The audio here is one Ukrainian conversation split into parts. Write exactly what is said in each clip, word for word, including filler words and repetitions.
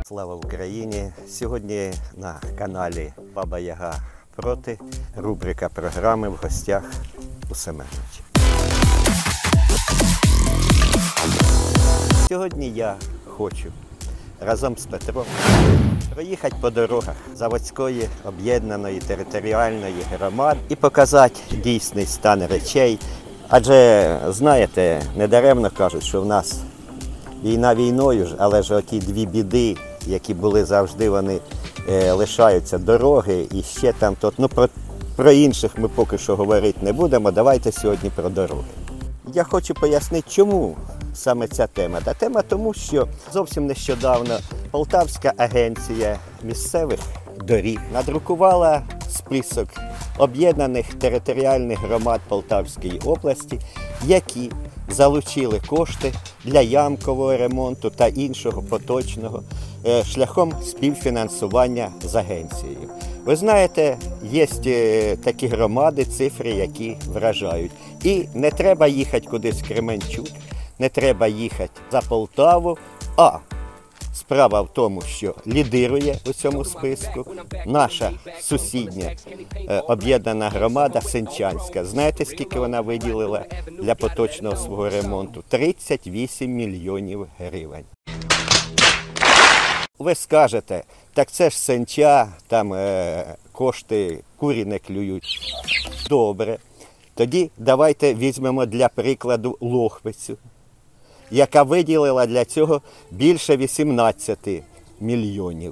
Слава Україні! Сьогодні на каналі Баба Яга проти, рубрика програми «В гостях у Семеновича». Сьогодні я хочу разом з Петром проїхати по дорогах Заводської об'єднаної територіальної громади і показати дійсний стан речей. Адже, знаєте, недаремно кажуть, що в нас війна війною ж, але ж оті дві біди, які були завжди, вони е, лишаються, дороги і ще там то. Ну, про, про інших ми поки що говорити не будемо, давайте сьогодні про дороги. Я хочу пояснити, чому саме ця тема. Та тема тому, що зовсім нещодавно Полтавська агенція місцевих доріг надрукувала список об'єднаних територіальних громад Полтавської області, які залучили кошти для ямкового ремонту та іншого поточного шляхом співфінансування з агенцією. Ви знаєте, є такі громади, цифри, які вражають. І не треба їхати кудись в Кременчук, не треба їхати за Полтаву, а справа в тому, що лідирує у цьому списку наша сусідня е, об'єднана громада Сенчанська. Знаєте, скільки вона виділила для поточного свого ремонту? тридцять вісім мільйонів гривень. Ви скажете, так це ж Сенча, там е, кошти курі не клюють. Добре. Тоді давайте візьмемо для прикладу Лохвицю, яка виділила для цього більше вісімнадцяти мільйонів.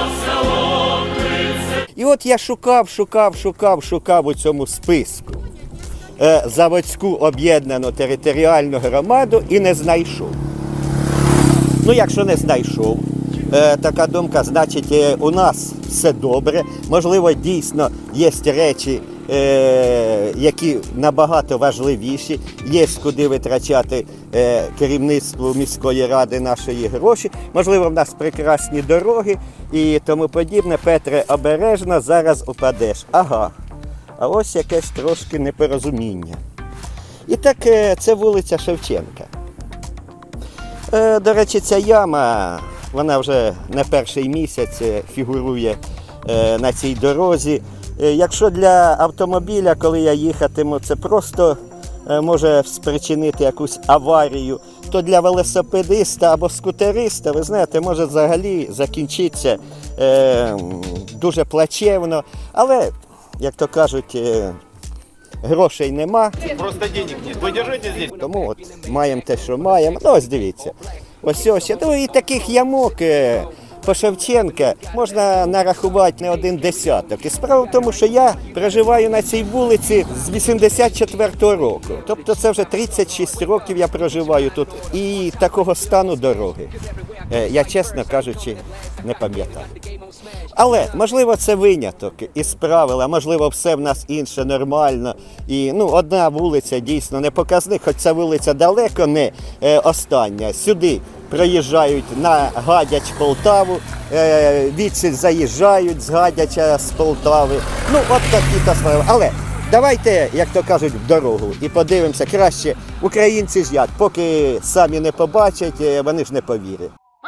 І от я шукав, шукав, шукав, шукав у цьому списку е, Заводську об'єднану територіальну громаду і не знайшов. Ну, якщо не знайшов, е, така думка, значить, е, у нас все добре. Можливо, дійсно є речі, Е, які набагато важливіші, є куди витрачати е, керівництву міської ради нашої гроші. Можливо, в нас прекрасні дороги і тому подібне. Петре, обережно, зараз упадеш. Ага, а ось якесь трошки непорозуміння. І так, е, це вулиця Шевченка. Е, до речі, ця яма, вона вже не перший місяць фігурує е, на цій дорозі. Якщо для автомобіля, коли я їхатиму, це просто може спричинити якусь аварію, то для велосипедиста або скутериста, ви знаєте, може взагалі закінчитися е, дуже плачевно. Але, як то кажуть, е, грошей нема. Просто денег нет. Ви держите здесь? Тому от маємо те, що маємо. Ну, ось дивіться. Ось ось. Ну, і таких ямок е, по Шевченка можна нарахувати не один десяток. І справа в тому, що я проживаю на цій вулиці з вісімдесят четвертого року. Тобто це вже тридцять шість років я проживаю тут. І такого стану дороги, я, чесно кажучи, не пам'ятаю. Але, можливо, це виняток із правил, а можливо, все в нас інше нормально. І, ну, одна вулиця дійсно не показник, хоч ця вулиця далеко не е, остання. Сюди проїжджають на Гадяч Полтаву, е, відсіль заїжджають з Гадяча, з Полтави. Ну, от такі-то справи. Але давайте, як то кажуть, в дорогу і подивимося краще. Українці ж як, поки самі не побачать, вони ж не повірять.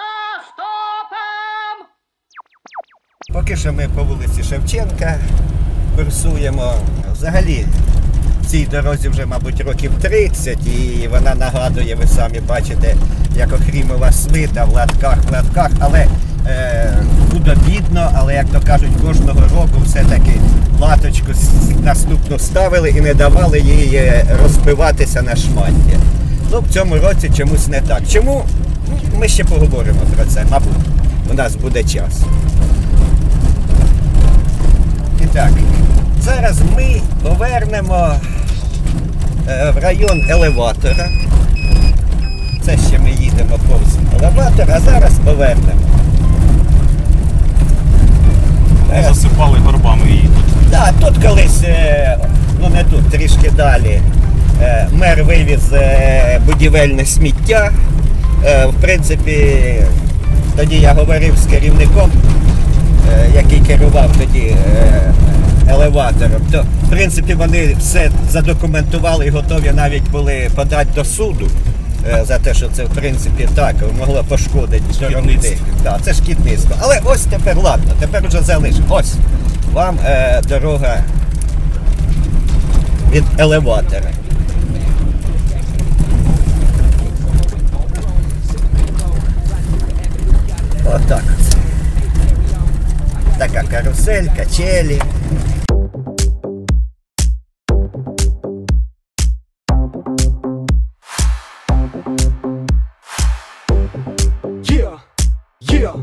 Поки що ми по вулиці Шевченка курсуємо. Взагалі, цій дорозі вже, мабуть, років тридцять, і вона нагадує, ви самі бачите, як охрімова свита в латках, в латках, але е, худо-бідно, але, як то кажуть, кожного року все-таки латочку наступну ставили і не давали їй розбиватися на шмаття. Ну, в цьому році чомусь не так. Чому? Ми ще поговоримо про це, мабуть, у нас буде час. І так, зараз ми повернемо е, в район елеватора. Це ще ми їдемо повз елеватор, а зараз повернемо. Ми засипали горбами її тут. Так, тут колись, е, ну не тут, трішки далі, е, мер вивіз е, будівельне сміття. Е, в принципі, тоді я говорив з керівником, е, який керував тоді е, елеватором, то в принципі вони все задокументували і готові навіть були подати до суду е, за те, що це в принципі так могло пошкодити дорогу. Так, це шкідництво. Але ось тепер ладно, тепер вже залишимо. Ось вам е, дорога від елеватора. Отак. Така карусель, качелі. Yeah, yeah.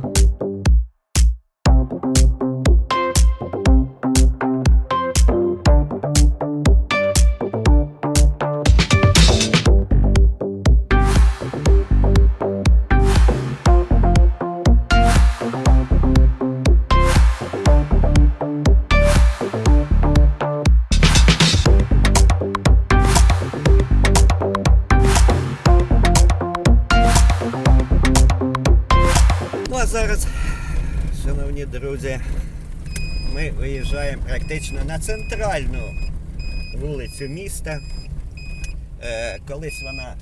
Ну а зараз, шановні друзі, ми виїжджаємо практично на центральну вулицю міста. Е, колись вона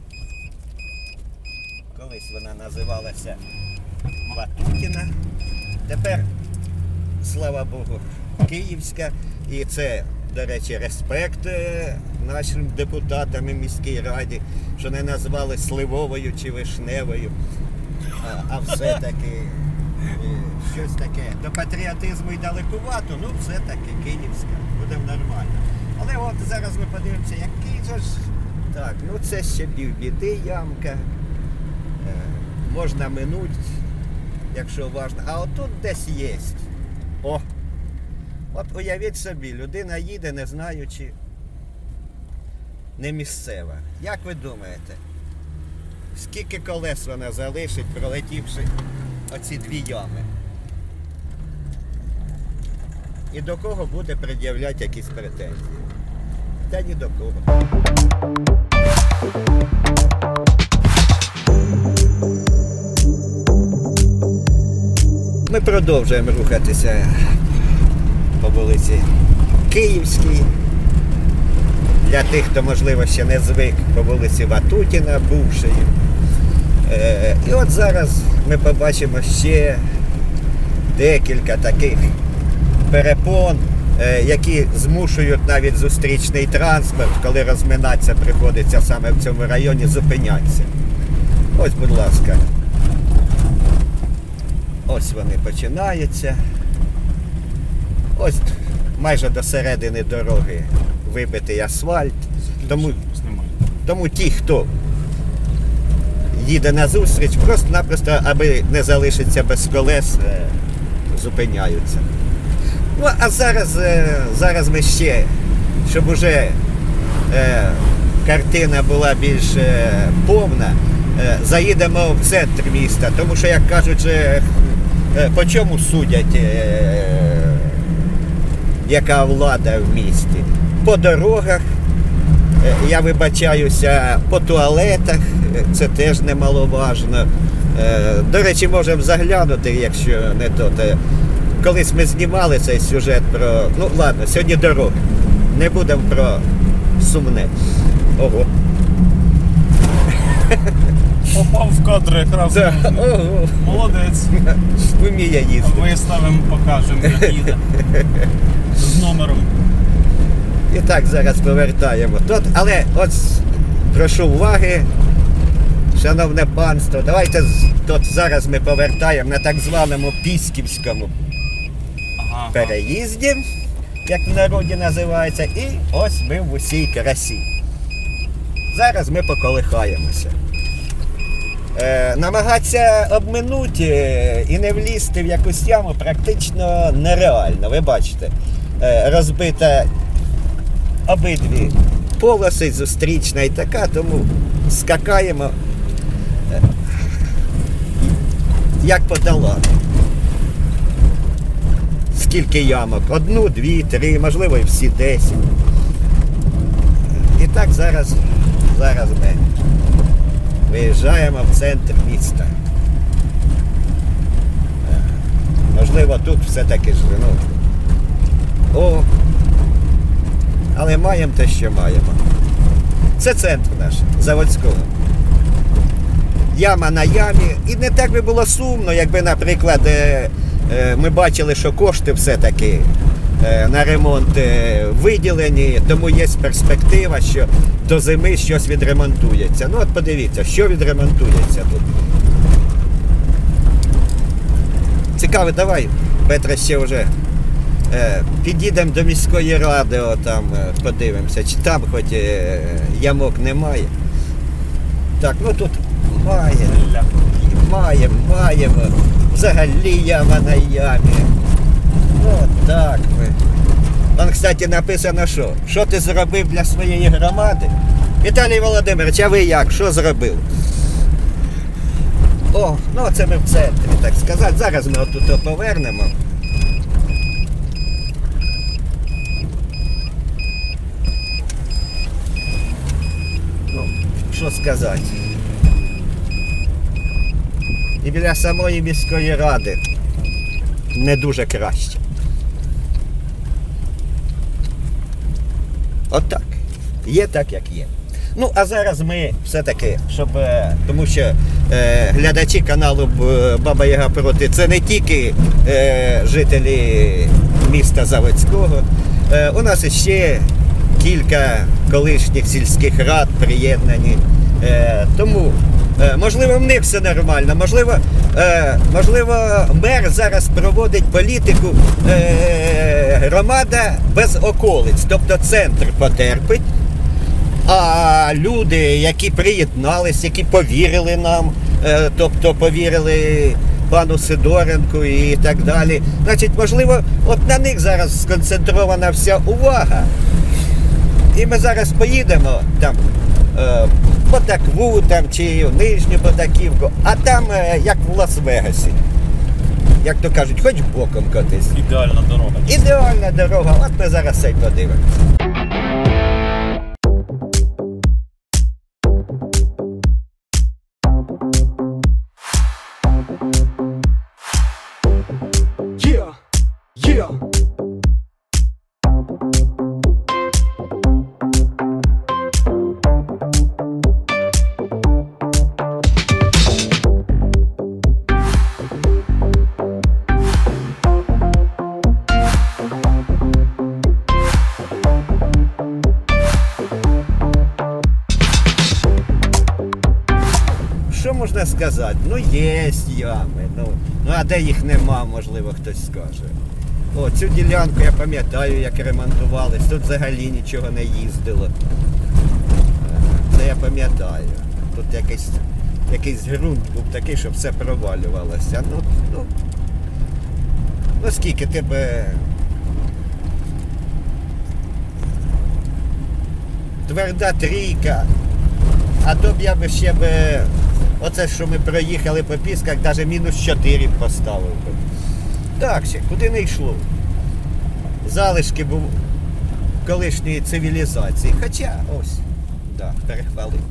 колись вона називалася Ватутіна. Тепер, слава Богу, Київська. І це, до речі, респект нашим депутатам і міській раді, що не назвали Сливовою чи Вишневою. А, а все-таки щось таке до патріотизму і далекувато, ну все-таки Київська, буде нормально. Але от зараз ми подивимося, який же ж... Так, ну це ще півбіди ямка. Е, можна минути, якщо важно. А отут десь є. О! От уявіть собі, людина їде, не знаючи, не місцева. Як ви думаєте? Скільки колес вона залишить, пролетівши оці дві ями? І до кого буде пред'являти якісь претензії? Та ні до кого. Ми продовжуємо рухатися по вулиці Київській. Для тих, хто, можливо, ще не звик, по вулиці Ватутіна, бувшої. Е, і от зараз ми побачимо ще декілька таких перепон, е, які змушують навіть зустрічний транспорт, коли розминатися приходиться саме в цьому районі, зупинятися. Ось, будь ласка. Ось вони починаються. Ось майже до середини дороги вибитий асфальт. Тому, тому ті, хто їде на зустріч, просто-напросто, аби не залишитися без колес, зупиняються. Ну, а зараз, зараз ми ще, щоб уже е, картина була більш е, повна, е, заїдемо в центр міста, тому що, як кажуть, е, по чому судять, е, яка влада в місті? По дорогах, я вибачаюся, по туалетах, це теж немаловажно. До речі, можемо заглянути, якщо не то. то колись ми знімали цей сюжет про... Ну ладно, сьогодні дороги. Не будемо про сумне. Ого. Попав в кадр якраз. Да. Ого. Молодець. Вміє їздити. Виставимо, покажемо, як їде. З номером. І так, зараз повертаємо тут. Але от прошу уваги, шановне панство, давайте тут зараз ми повертаємо на так званому Пісківському Ага. переїзді, як в народі називається, і ось ми в усій красі. Зараз ми поколихаємося. Е, намагатися обминути і не влізти в якусь яму практично нереально. Ви бачите, е, розбита обидві полоси, зустрічна і така, тому скакаємо е, як по долоні. Скільки ямок? Одну, дві, три, можливо і всі десять. І так зараз, зараз ми виїжджаємо в центр міста. Можливо, тут все-таки ж, ну, о, але маємо те, що маємо. Це центр наш, Заводського. яма на ямі. І не так би було сумно, якби, наприклад, е, е, ми бачили, що кошти все-таки е, на ремонт е, виділені, тому є перспектива, що до зими щось відремонтується. Ну от подивіться, що відремонтується тут. Цікаво, давай, Петра, ще вже е, підійдемо до міської ради, о, там, е, подивимося, чи там хоч е, ямок немає. Так, ну тут має, маємо, маємо, взагалі яма на ямі. Ну так ми. Там, кстати, написано що? Що ти зробив для своєї громади? Віталій Володимирович, а ви як? Що зробив? О, ну це ми в центрі, так сказати. Зараз ми отут повернемо. Ну, що сказати? І біля самої міської ради не дуже краще. Отак. Є так, як є. Ну, а зараз ми все-таки, щоб, тому що е, глядачі каналу Баба Яга проти, це не тільки е, жителі міста Заводського. Е, у нас ще кілька колишніх сільських рад приєднані. Е, тому, е, можливо, в них все нормально, можливо, е, можливо, мер зараз проводить політику е, громада без околиць, тобто центр потерпить. А люди, які приєднались, які повірили нам, е, тобто повірили пану Сидоренку і так далі, значить, можливо, от на них зараз сконцентрована вся увага. І ми зараз поїдемо там е, в Потакву там, чи в Нижню Потаківку, а там е, як в Лас-Вегасі. Як то кажуть, хоч боком котись. Ідеальна дорога. Ідеальна дорога, от ми зараз цей подивимося. Yeah, yeah. Що можна сказати? Ну, є ями, ну, ну а де їх нема, можливо, хтось скаже. О, цю ділянку я пам'ятаю, як ремонтувались, тут взагалі нічого не їздило. Це я пам'ятаю. Тут якийсь, якийсь ґрунт був такий, що все провалювалося. Ну, ну, ну скільки тебе... Тверда трійка. А то б я би ще би, оце, що ми проїхали по Пісках, навіть мінус чотири поставив би. Так ще, куди не йшло. Залишки був колишньої цивілізації. Хоча, ось, да, перехвалив.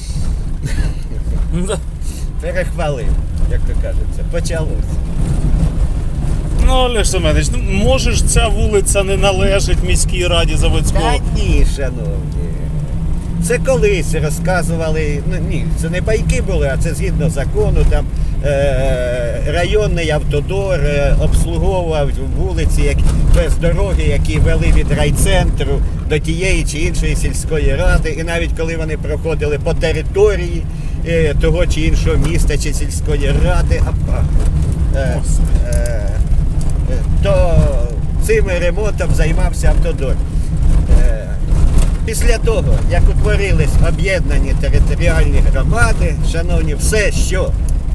Перехвалив, як то кажеться, почалося. Ну, Олег Семенович, ну, може ж ця вулиця не належить міській раді Заводського? Та ні, шановні. Це колись розказували, ну ні, це не байки були, а це згідно закону, там е, районний автодор е, обслуговував вулиці як, без дороги, які вели від райцентру до тієї чи іншої сільської ради. І навіть коли вони проходили по території е, того чи іншого міста чи сільської ради, а, е, е, то цим ремонтом займався автодор. Е, Після того, як утворились об'єднані територіальні громади, шановні, все, що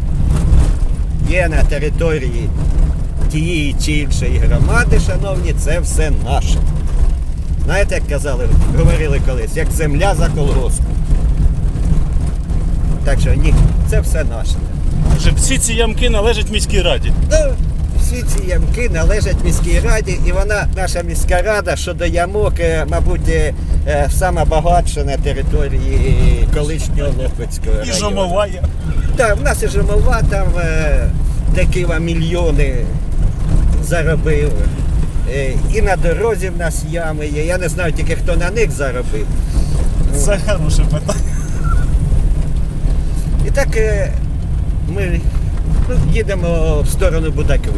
є на території тієї чи іншої громади, шановні, це все наше. Знаєте, як казали, говорили колись, як земля за колгоспом. Так що ні, це все наше. Вже всі ці ямки належать міській раді. Ну, всі ці ямки належать міській раді, і вона, наша міська рада, щодо ямок, мабуть, сама багатша на території колишнього Лохвицького району. І Жомова є. Так, в нас і Жомова, там де Кива мільйони заробив. І на дорозі в нас ями є. Я не знаю тільки, хто на них заробив. Це хороше питання. І так, ми ну, їдемо в сторону Будакви.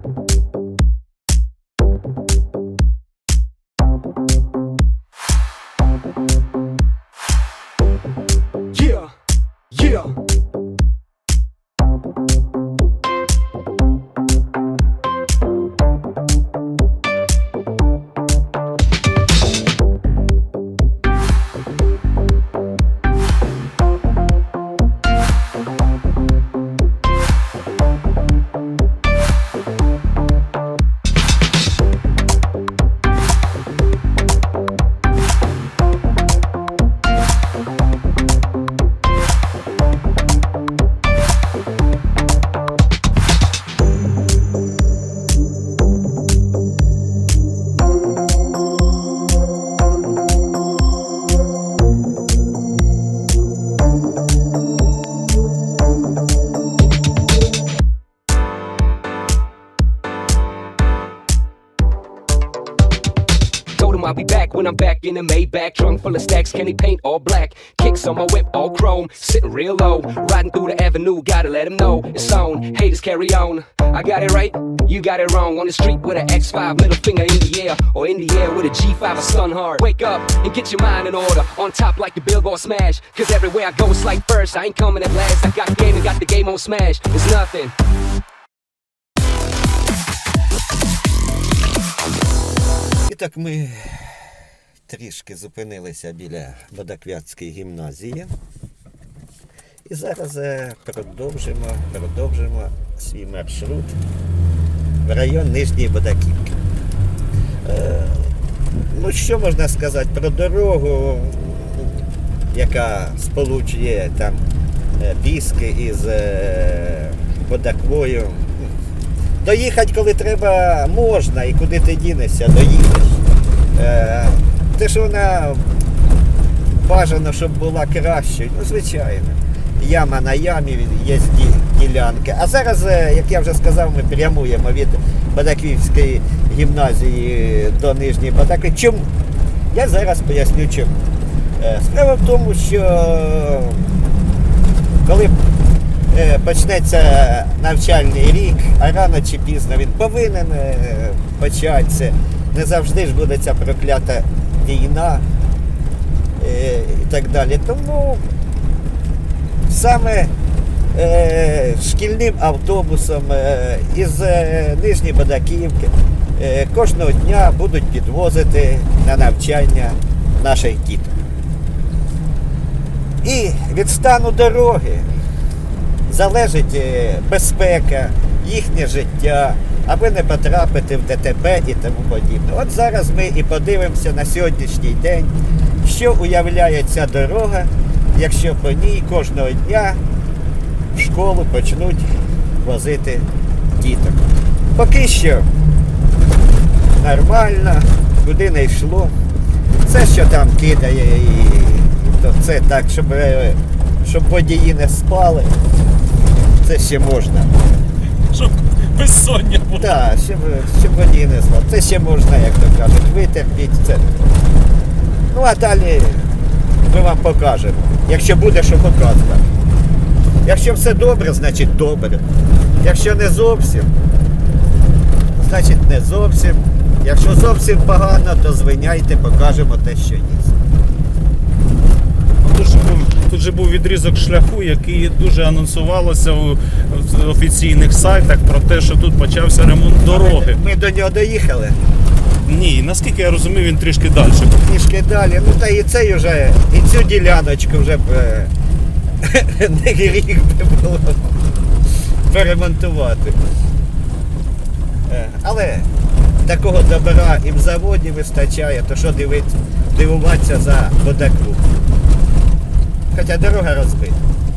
Yeah, yeah. I'll be back when I'm back in the Maybach, trunk full of stacks, candy paint all black, kicks on my whip all chrome, sitting real low, riding through the avenue, gotta let them know it's on, haters carry on, I got it right, you got it wrong, on the street with an X five, middle finger in the air, or in the air with a G five, a stun hard, wake up and get your mind in order, on top like the Billboard smash, cause everywhere I go it's like first, I ain't coming at last, I got the game and got the game on smash, it's nothing. І так ми трішки зупинилися біля Будаквятської гімназії. І зараз продовжимо, продовжимо свій маршрут в район Нижньої Будаківки. Е, ну, що можна сказати про дорогу, яка сполучує там Піски із Будаквою. Доїхати, коли треба, можна, і куди ти дінешся, доїдеш. Е, те, що вона бажано, щоб була кращою, ну, звичайно. Яма на ямі, є ділянки. А зараз, як я вже сказав, ми прямуємо від Будаквівської гімназії до Нижньої Будакви. Чому? Я зараз поясню чому. Е, справа в тому, що коли почнеться навчальний рік, а рано чи пізно він повинен початися. Не завжди ж буде ця проклята війна і так далі. Тому саме шкільним автобусом із Нижньої Будаківки кожного дня будуть підвозити на навчання наших діток. І від стану дороги залежить безпека, їхнє життя, аби не потрапити в ДТП і тому подібне. От зараз ми і подивимося на сьогоднішній день, що уявляє ця дорога, якщо по ній кожного дня в школу почнуть возити діток. Поки що нормально, куди не йшло. Це, що там кидає, і то це так, щоб, щоб водії не спали. Це ще можна. Щоб безсоння було. Так, щоб, щоб водії не спали. Це ще можна, як то кажуть, витерпіть. Це. Ну а далі ми вам покажемо. Якщо буде, що показувати. Якщо все добре, значить добре. Якщо не зовсім, значить не зовсім. Якщо зовсім погано, то звиняйте, покажемо те, що є. Тут же був, тут же був відрізок шляху, який дуже анонсувалося у офіційних сайтах про те, що тут почався ремонт дороги. Ми до нього доїхали. Ні, наскільки я розумію, він трішки далі. Трішки далі. Ну та і цей вже, і цю діляночку вже б не гріх би було поремонтувати. Але такого добра і в заводі вистачає, то що дивитися, дивуватися за Будакву. Хоча дорога розбита.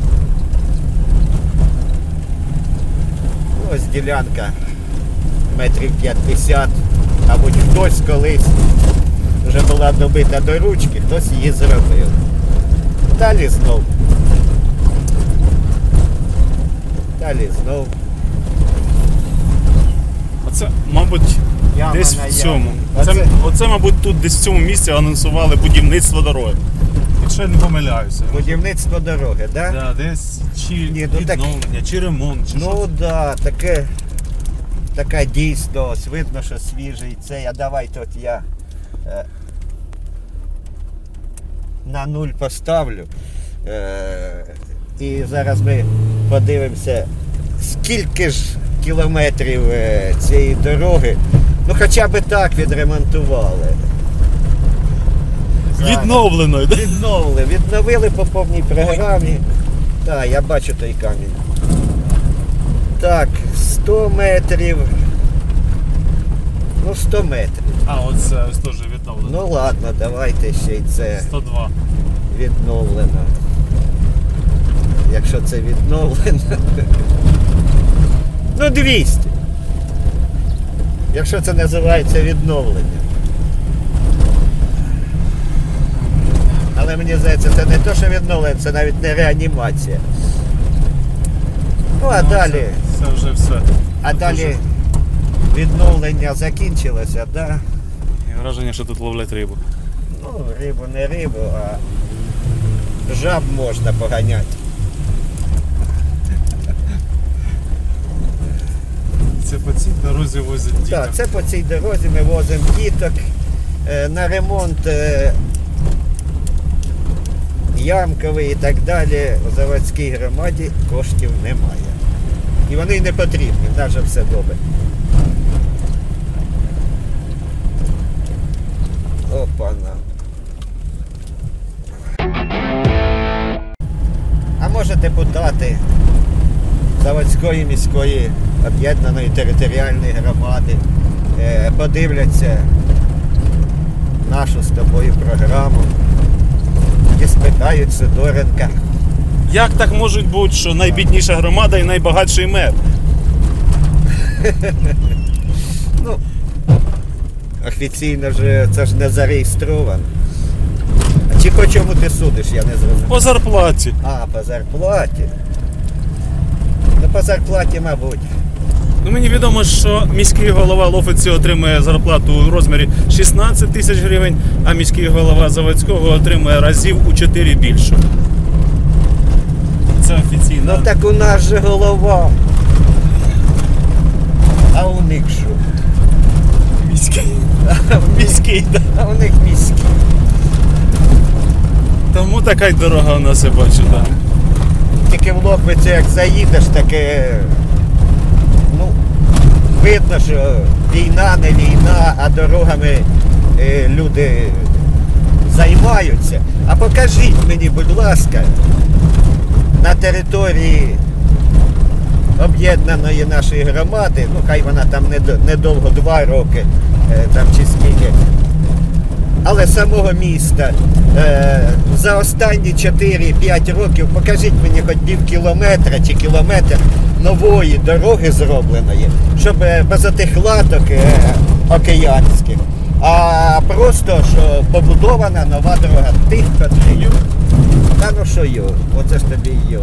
Ось ділянка метрів п'ятдесят, мабуть, хтось колись вже була добита до ручки, хтось її зробив. Далі знов. Далі знов. Оце, мабуть, Яма десь на в цьому. ямі. Оце, Оце- оце, мабуть, тут десь в цьому місці анонсували будівництво дороги. якщо я не помиляюся. Будівництво дороги, так? Да? Да, десь чи Ні, ну так- відновлення, чи ремонт, чи Ну що. так, да, таке, така дійсно, ось видно, що свіжий цей, а давайте от я е, на нуль поставлю. Е, і зараз ми подивимося, скільки ж кілометрів е, цієї дороги, ну хоча б так відремонтували. Зараз. Відновлено. да? Відновили, відновили по повній програмі. Так, я бачу той камінь. Так, сто метрів. Ну, сто метрів. А, оце ось теж відновлено. Ну ладно, давайте ще й це сто два. відновлено. Якщо це відновлено. Ну, двісті. Якщо це називається відновлення. Але мені здається, це не те, що відновлення, це навіть не реанімація. Ну, а Ну, далі, Це, це вже все. а Це далі вже- відновлення закінчилося, так? Да? І враження, що тут ловлять рибу. Ну, рибу не рибу, а жаб можна поганяти. Це по цій дорозі возять діток. Так, це по цій дорозі ми возимо діток. Е, на ремонт е, ямковий і так далі у заводській громаді коштів немає. І вони й не потрібні, в нас же все добре. Опана. А може депутати Заводської міської об'єднаної територіальної громади е, подивляться нашу з тобою програму і спитають Сидоренка. Як так може бути, що найбідніша громада і найбагатший мер? Ну, офіційно ж це ж не зареєстровано. А чи по чому ти судиш, я не зрозумів. По зарплаті. А, по зарплаті. Ну, по зарплаті, мабуть. Ну, мені відомо, що міський голова Лофиці отримує зарплату у розмірі шістнадцять тисяч гривень, а міський голова Заводського отримує разів у чотири більше. Це офіційно. Ну так у нас же голова. А у них що? Міський. А в них- Міський, да. А у них міський. Тому така й дорога у нас, я бачу, так. Тільки в Лохвицю, як заїдеш, таке, ну, видно, що війна не війна, а дорогами е, люди займаються. А покажіть мені, будь ласка, на території об'єднаної нашої громади, ну хай вона там недо- недовго, два роки, е, там чи скільки, але самого міста е, за останні чотири-п'ять років покажіть мені хоч пів кілометра чи кілометр нової дороги зробленої, щоб е, без отих латок е, океанських, а просто, що побудована нова дорога. Тихо, ти. Та ну що йо, оце ж тобі йо.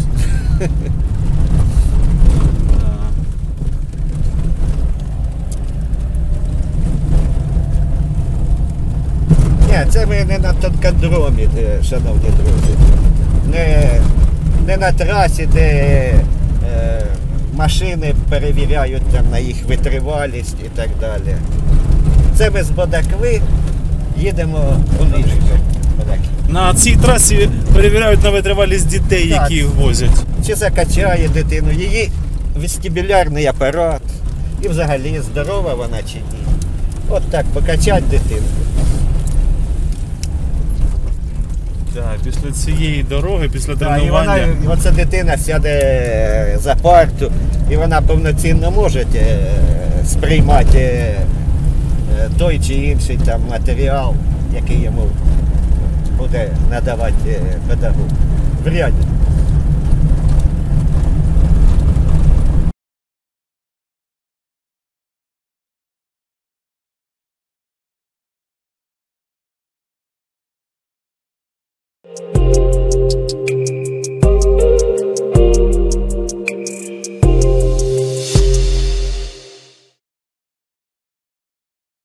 Ні, це ми не на танкодромі, де, шановні друзі. Не, не на трасі, де е, машини перевіряють там на їх витривалість і так далі. Це ми з Бодакви їдемо у Нижню. Бодаки. На цій трасі перевіряють на витривалість дітей, Так. які їх возять. Чи закачає дитину, її вестибулярний апарат. І взагалі здорова вона чи ні. От так, покачать дитину. Так, після цієї дороги, після Да, і вона, тренування. і оця дитина сяде за парту, і вона повноцінно може е, сприймати е, той чи інший там матеріал, який йому буде надавати е, педагог. Вряд ли.